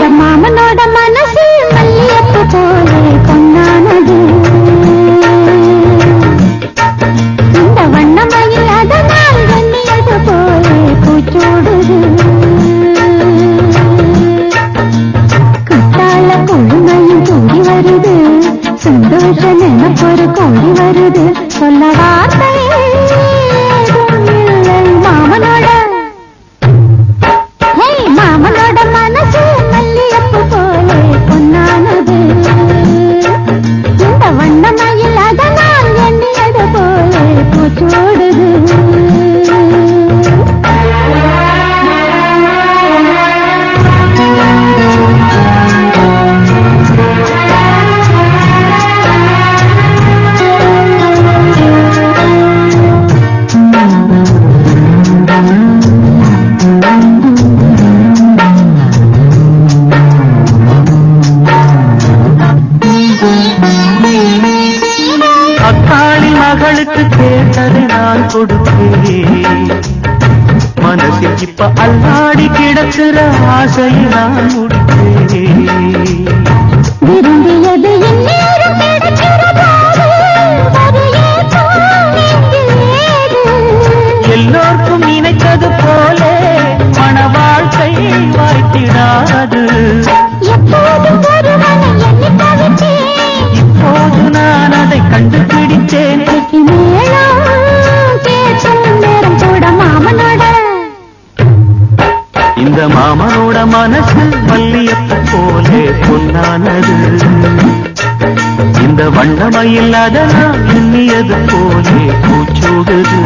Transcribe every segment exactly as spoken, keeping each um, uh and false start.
மாமனோட மனசு மல்லியப்பு போலே பொன்னானது. இந்த வண்ணமயில் அதனால் வெண்ணியது போலே பூச்சூடுது. குத்தால கொழுமையும் கூடி வருது, சந்தோஷ நினைப்பொரு கூடி வருது. சொல்ல வார்த்தை இல்லை மாமனோட மாமனோட மனசு மல்லியப்பு போலே பொன்னானது. இந்த வண்ணமயில் அதனால் எண்ணியது போலே பூச்சோடுது. மகளுக்கு கேட்டதை நான் கொடுத்தேன், மனசில் இப்ப அல்லாடி கிடக்கிற ஆசையை நான் முடித்தேன். விரும்பியது இந்நேரம் கிடைக்கிறதோ, எல்லோருக்கும் நினைத்தது போலே மன வாழ்க்கை வாய்த்திடாது. எப்போதும் ஒருவனை எண்ணி தவித்தேன், இப்போது நான் அதை கண்டுபிடித்தேன். இந்த மாமனோட மனசு மல்லியப்பு போலே பொன்னானது. இந்த வண்ணமயில் அதனால் எண்ணியது போலே பூச்சூடுது.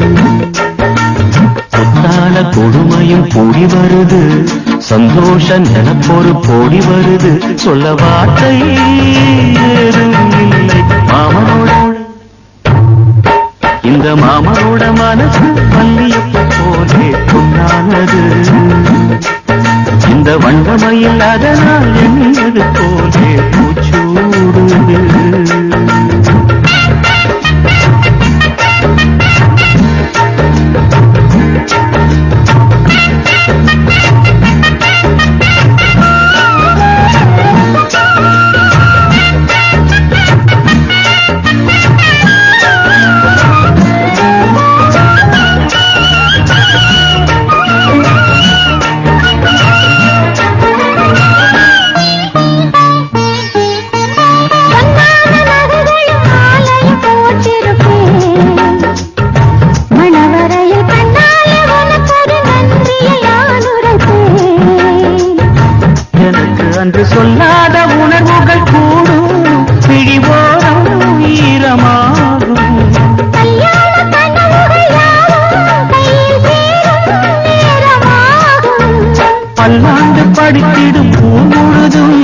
புத்தால கொடுமையும் கூடி வருது, சந்தோஷ நினைப்பொரு போடி வருது. சொல்ல வார்த்தை ஏதும் இல்லை மாமனோட. இந்த மாமனோட மனசு மல்லியப்பு போலே பொன்னானது. இந்த வண்ணமயில் அதனால் எண்ணியது போலே பூச்சூடுது. என்று சொல்லாத உணர்வுகள் கூடும், பிடிவோரம் ஈரமாகும். பல்லாண்டு படித்திடும் பூ முழுதும்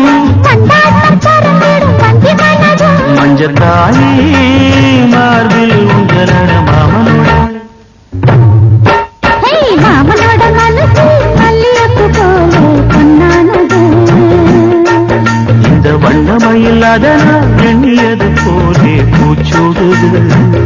மஞ்சத்தாயே மார்பில் உங்களோட மாமனோட. மாமனோட மனசு மல்லியப்பு போலே பொன்னானது. இந்த வண்ணமயில் அதனால் எண்ணியது போலே பூச்சூடுது.